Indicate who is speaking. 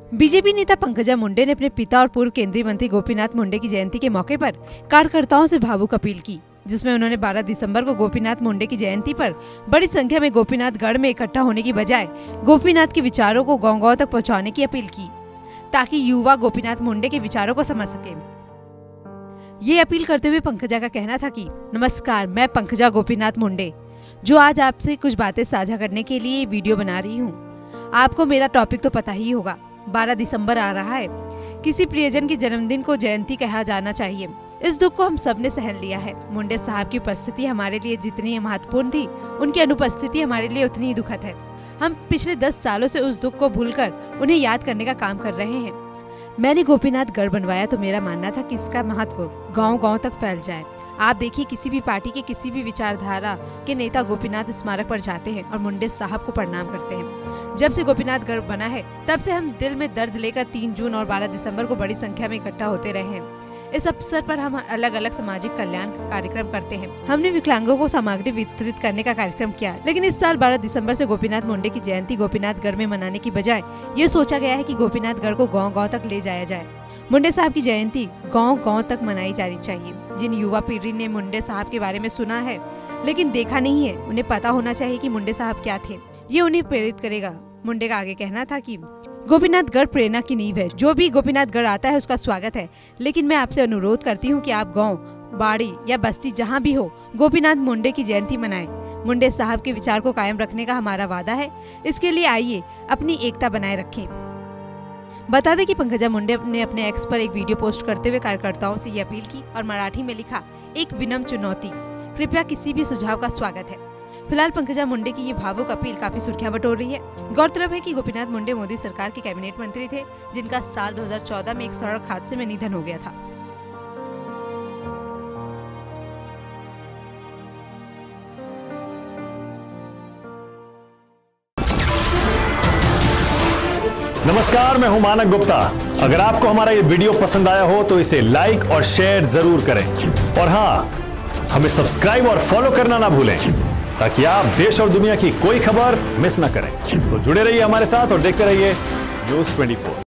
Speaker 1: BJP नेता पंकजा मुंडे ने अपने पिता और पूर्व केंद्रीय मंत्री गोपीनाथ मुंडे की जयंती के मौके पर कार्यकर्ताओं से भावुक अपील की, जिसमें उन्होंने 12 दिसंबर को गोपीनाथ मुंडे की जयंती पर बड़ी संख्या में गोपीनाथगढ़ में इकट्ठा होने की बजाय गोपीनाथ के विचारों को गांव-गांव तक पहुंचाने की अपील की, ताकि युवा गोपीनाथ मुंडे के विचारों को समझ सके। ये अपील करते हुए पंकजा का कहना था कि नमस्कार, मैं पंकजा गोपीनाथ मुंडे, जो आज आपसे कुछ बातें साझा करने के लिए वीडियो बना रही हूँ। आपको मेरा टॉपिक तो पता ही होगा, 12 दिसंबर आ रहा है। किसी प्रियजन के जन्मदिन को जयंती कहा जाना चाहिए। इस दुख को हम सब ने सहन लिया है। मुंडे साहब की उपस्थिति हमारे लिए जितनी महत्वपूर्ण थी, उनकी अनुपस्थिति हमारे लिए उतनी ही दुखद है। हम पिछले 10 सालों से उस दुख को भूलकर उन्हें याद करने का काम कर रहे हैं। मैंने गोपीनाथगढ़ बनवाया तो मेरा मानना था कि इसका महत्व गांव-गांव तक फैल जाए। आप देखिए, किसी भी पार्टी के किसी भी विचारधारा के नेता गोपीनाथ स्मारक पर जाते हैं और मुंडे साहब को प्रणाम करते हैं। जब से गोपीनाथगढ़ बना है, तब से हम दिल में दर्द लेकर 3 जून और 12 दिसंबर को बड़ी संख्या में इकट्ठा होते रहे हैं। इस अवसर पर हम अलग अलग सामाजिक कल्याण का कार्यक्रम करते हैं। हमने विकलांगों को सामग्री वितरित करने का कार्यक्रम किया, लेकिन इस साल 12 दिसंबर से गोपीनाथ मुंडे की जयंती गोपीनाथगढ़ में मनाने की बजाय ये सोचा गया है कि गोपीनाथगढ़ को गांव-गांव तक ले जाया जाए। मुंडे साहब की जयंती गांव-गांव तक मनाई जानी चाहिए। जिन युवा पीढ़ी ने मुंडे साहब के बारे में सुना है लेकिन देखा नहीं है, उन्हें पता होना चाहिए कि मुंडे साहब क्या थे। ये उन्हें प्रेरित करेगा। मुंडे का आगे कहना था कि गोपीनाथगढ़ प्रेरणा की नींव है। जो भी गोपीनाथगढ़ आता है उसका स्वागत है, लेकिन मैं आपसे अनुरोध करती हूँ कि आप गांव, बाड़ी या बस्ती जहाँ भी हो, गोपीनाथ मुंडे की जयंती मनाएं। मुंडे साहब के विचार को कायम रखने का हमारा वादा है। इसके लिए आइए अपनी एकता बनाए रखें। बता दें कि पंकजा मुंडे ने अपने एक्स पर एक वीडियो पोस्ट करते हुए कार्यकर्ताओं से ये अपील की और मराठी में लिखा, एक विनम्र चुनौती, कृपया किसी भी सुझाव का स्वागत है। फिलहाल पंकजा मुंडे की ये भावुक अपील काफी सुर्खियां बटोर रही है। गौरतलब है कि गोपीनाथ मुंडे मोदी सरकार के कैबिनेट मंत्री थे, जिनका साल 2014 में एक सड़क हादसे में निधन हो गया था।
Speaker 2: नमस्कार, मैं हूं मानक गुप्ता। अगर आपको हमारा ये वीडियो पसंद आया हो तो इसे लाइक और शेयर जरूर करें, और हाँ, हमें सब्सक्राइब और फॉलो करना ना भूलें, ताकि आप देश और दुनिया की कोई खबर मिस ना करें। तो जुड़े रहिए हमारे साथ और देखते रहिए न्यूज़ 24।